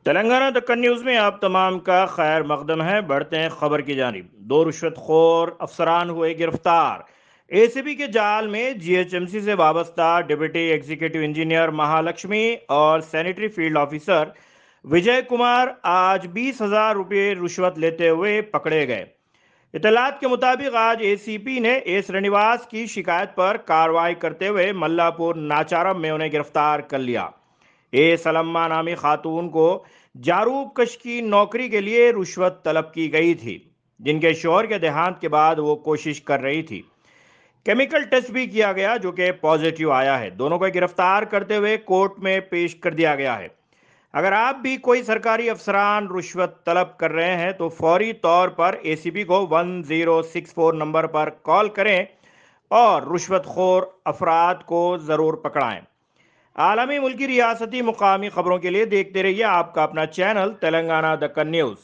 Telangana Deccan news में आप तमाम का खैर मकदम है। बढ़ते हैं खबर की जानिब। दो रिश्वतखोर अफसरान हुए गिरफ्तार। एसीबी के जाल में जीएचएमसी से वाबस्ता डिप्टी एग्जीक्यूटिव इंजीनियर महालक्ष्मी और sanitary field officer Vijay Kumar आज 20,000 रुपये रिश्वत लेते हुए पकड़े गए। इतलात के मुताबिक आज एसीपी ने ए श्रीनिवास की शिकायत पर कार्रवाई करते हुए मल्लापुर नाचारम में उन्हें गिरफ्तार कर लिया। ए सलम्मा नामी खातून को जारूब कश की नौकरी के लिए रुश्वत तलब की गई थी, जिनके शौहर के देहांत के बाद वो कोशिश कर रही थी। केमिकल टेस्ट भी किया गया जो कि पॉजिटिव आया है। दोनों को गिरफ्तार करते हुए कोर्ट में पेश कर दिया गया है। अगर आप भी कोई सरकारी अफसरान रुश्वत तलब कर रहे हैं तो फौरी तौर पर एसीबी को 1064 नंबर पर कॉल करें और रुश्वतखोर अफराद को ज़रूर पकड़ाएं। आलमी, मुल्की, रियासती, मुकामी खबरों के लिए देखते रहिए आपका अपना चैनल तेलंगाना दक्कन न्यूज़।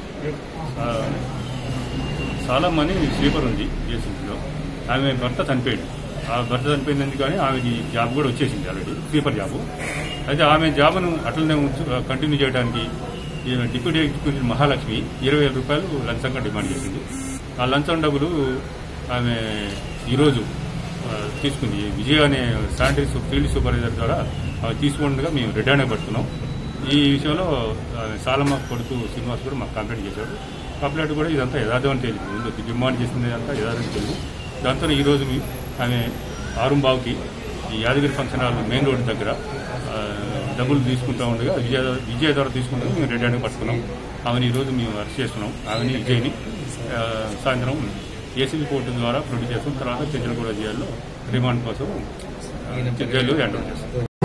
చాలా మంది స్లీపర్ ఉంది జేసీబీలో. ఆమె భర్త చనిపోయాడు. ఆ భర్త చనిపోయినందుకు కానీ ఆమెకి జాబ్ కూడా వచ్చేసింది ఆల్రెడీ, స్లీపర్ జాబు. అయితే ఆమె జాబ్ను అట్లనే కంటిన్యూ చేయడానికి డిప్యూటీ ఎగ్జిక్యూటివ్ మహాలక్ష్మి 20,000 రూపాయలు లంచంగా డిమాండ్ చేసింది. ఆ లంచం డబ్బులు ఆమె ఈరోజు తీసుకుంది. విజయ్ అనే శానిటరీ ఫీల్డ్ సూపర్వైజర్ ద్వారా తీసుకుండగా మేము రెడ్ హ్యాండ్ పడుతున్నాం. ఈ విషయంలో సాలమ్మ కొడుకు శ్రీనివాస్ కూడా మాకు కంప్లైంట్ చేశాడు. కంప్లైంట్ కూడా ఇదంతా యథార్థం అని తెలియదు. ముందు డిమాండ్ చేసింది అంతా యథార్థం తెలియదు. దాంతో ఈరోజు ఆమె ఆరుంబావుకి ఈ Yadagiri function hall main road దగ్గర డబ్బులు తీసుకుంటూ ఉండగా విజయ్ ద్వారా తీసుకుంటూ మేము రెడ్ హ్యాండ్ పట్టుకున్నాం. ఆమెను ఈరోజు మేము అరెస్ట్ చేస్తున్నాం. ఆమెని విజయ్ని సాయంత్రం ఏసీబీ కోర్టు ద్వారా ప్రొడ్యూస్ చేస్తాం. తర్వాత చెంచలగూడ జైల్లో రిమాండ్ కోసం జైలు ఎంటర్ చేస్తాం.